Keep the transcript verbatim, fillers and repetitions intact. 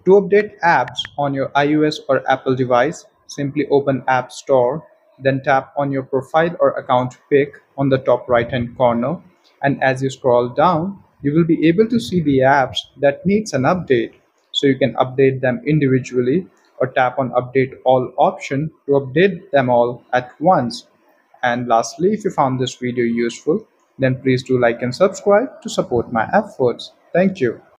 To update apps on your iOS or Apple device, simply open App Store, then tap on your profile or account pic on the top right-hand corner, and as you scroll down, you will be able to see the apps that needs an update. So you can update them individually or tap on Update All option to update them all at once. And lastly, if you found this video useful, then please do like and subscribe to support my efforts. Thank you.